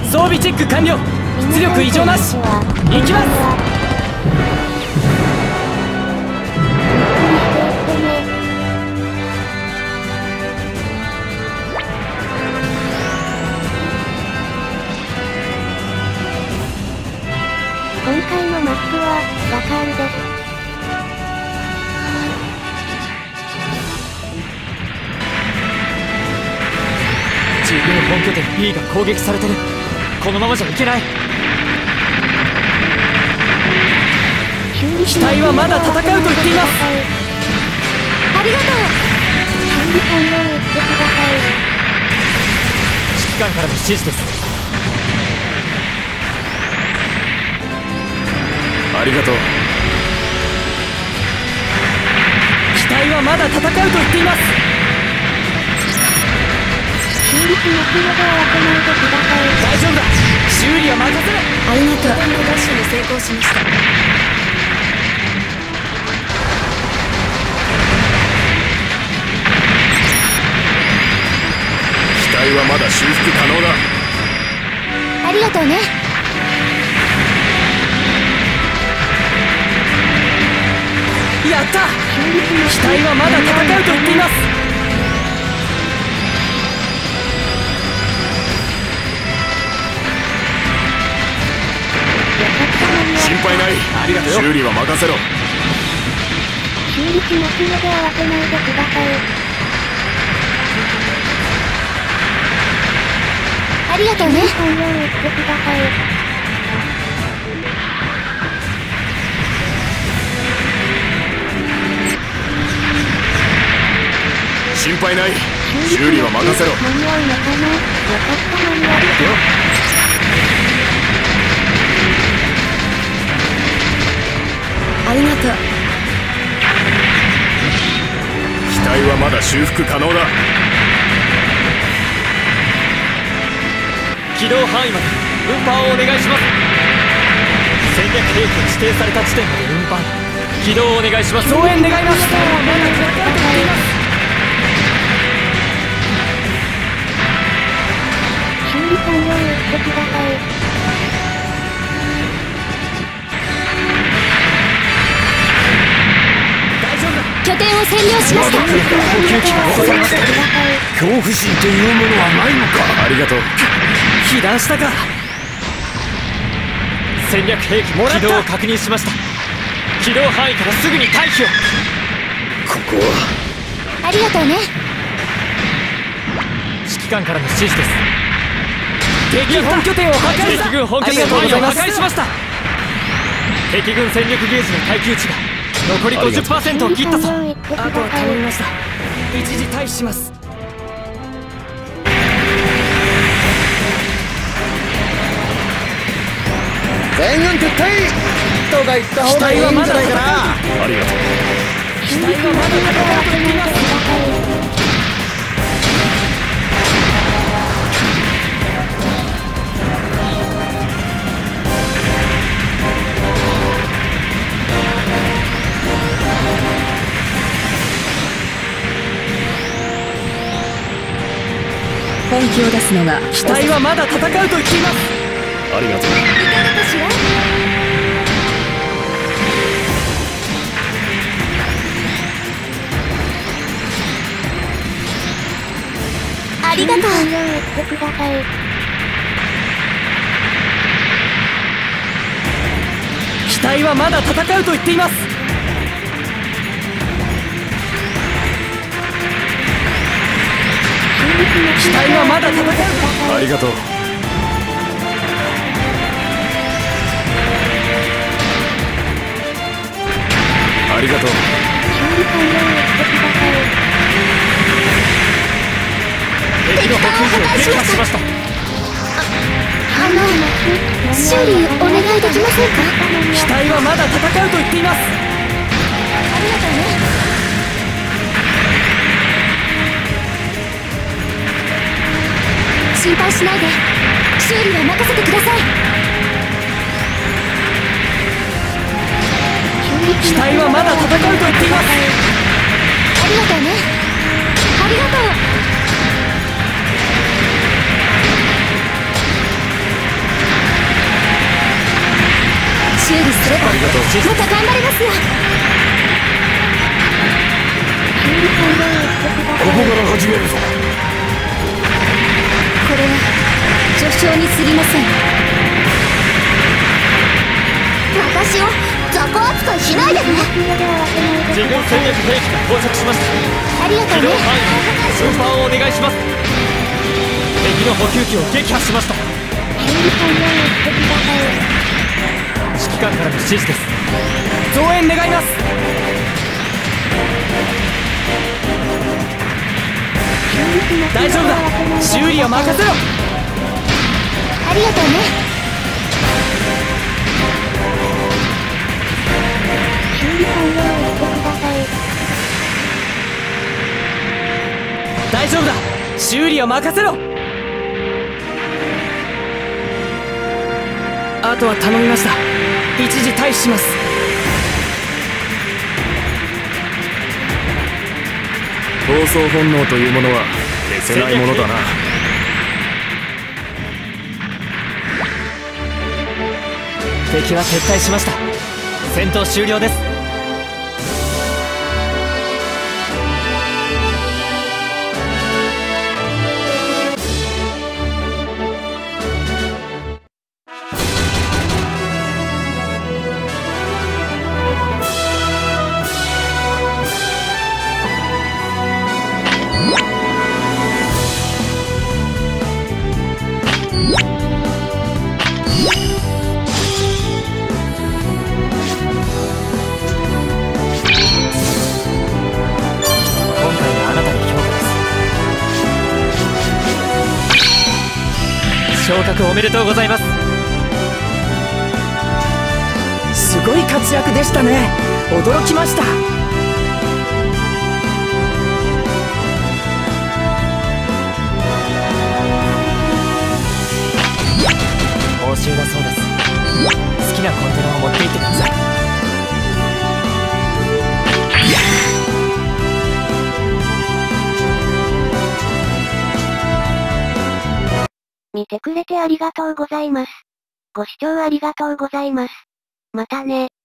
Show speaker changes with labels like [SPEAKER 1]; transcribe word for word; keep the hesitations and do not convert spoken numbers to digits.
[SPEAKER 1] 装備チェック完了。出力異常なし。行きます。
[SPEAKER 2] 今回のマップはラカールです。
[SPEAKER 1] 自分本拠点 B が攻撃されてる。このままじゃいけない。機体はまだ戦うと言っています。
[SPEAKER 2] ありがとう。修理完了を言ってください。
[SPEAKER 1] 指揮官からの指示です。
[SPEAKER 3] ありがとう。
[SPEAKER 1] 機体はまだ戦うと言っています。
[SPEAKER 2] 修理しますので終わってないでください。
[SPEAKER 1] 大丈夫だ。修理は任せる。
[SPEAKER 2] ありがとう。拠点のダッシュに成功しました。
[SPEAKER 3] 機体はまだ修復可能だ。
[SPEAKER 2] ありがとうね。
[SPEAKER 1] やった。機体はまだ戦うと言っています。
[SPEAKER 3] 心配ない。
[SPEAKER 1] ありがとうよ。
[SPEAKER 3] 修理は任せろ。
[SPEAKER 2] 修理しますので慌てないでください。ありがとうね。完了を言ってください。
[SPEAKER 3] 心配ない。修理は任せろ。
[SPEAKER 2] 間に合うのかな。よかった間に合う。
[SPEAKER 1] ありがとうよ。
[SPEAKER 2] ありがとう。
[SPEAKER 3] 機体はまだ修復可能だ。
[SPEAKER 1] 軌道範囲まで運搬をお願いします。戦略兵器が指定された地点まで運搬。軌道をお願いします。増援願います。まだ戦うと言っています。
[SPEAKER 2] 修理完了を言ってください。拠点を占領しました。
[SPEAKER 3] 恐怖心というものはないのか。ありがとう。
[SPEAKER 1] 被弾したか。戦略兵器の軌道を確認しました。軌道範囲からすぐに退避を。
[SPEAKER 3] ここは
[SPEAKER 2] ありがとうね。
[SPEAKER 1] 指揮官からの指示です。敵本拠点を破壊した。敵軍本拠点範囲を破壊しました。敵軍戦力ゲージの耐久値が残り ごじゅっパーセント を切ったぞ。あとは頼みました。一時退避します。
[SPEAKER 4] 全軍撤退とか言った方がいいんじゃないかな。
[SPEAKER 3] ありがとう。
[SPEAKER 1] 機体はまだ戦うと言っています。
[SPEAKER 5] 本気を出すのが。
[SPEAKER 1] 機体はまだ戦うと言っています。
[SPEAKER 3] ありがとう。
[SPEAKER 2] いかがかしら。ありがとう。完了を言ってください。
[SPEAKER 1] 機体はまだ戦うと言っています。機体はまだ戦う。
[SPEAKER 3] ありがとう。ありがとう。
[SPEAKER 1] 敵の補給機を撃破しました。
[SPEAKER 2] あの修理お願いできませんか。
[SPEAKER 1] 機体はまだ戦うと言っています。
[SPEAKER 2] ありがとうね。心配しないで。修理は任せてください。
[SPEAKER 1] 機体はまだ戦うと言っています。
[SPEAKER 2] ありがとうね。ありがとう。
[SPEAKER 3] りがとう。
[SPEAKER 2] また頑張りますよ。
[SPEAKER 3] ここから始めるぞ。
[SPEAKER 2] これは序章に過ぎません。私を雑魚扱いしないでね。
[SPEAKER 1] 自軍戦略兵器が到着しました。
[SPEAKER 2] ありがとうね。
[SPEAKER 1] 機動範囲スーパーをお願いします。敵の補給機を撃破しました。指揮官からの指示です。増援願います。大丈夫だ、修理は任せろ。
[SPEAKER 2] ありがとうね。
[SPEAKER 1] 大丈夫だ、修理は任せろ。あとは頼みました。一時退避します。
[SPEAKER 3] 闘争本能というものは消せないものだな。
[SPEAKER 1] 敵は撤退しました。戦闘終了です。昇格おめでとうございます。
[SPEAKER 4] すごい活躍でしたね。驚きました。
[SPEAKER 1] 報酬だそうです。好きなコンテナを持って行ってください。
[SPEAKER 2] 見てくれてありがとうございます。ご視聴ありがとうございます。またね。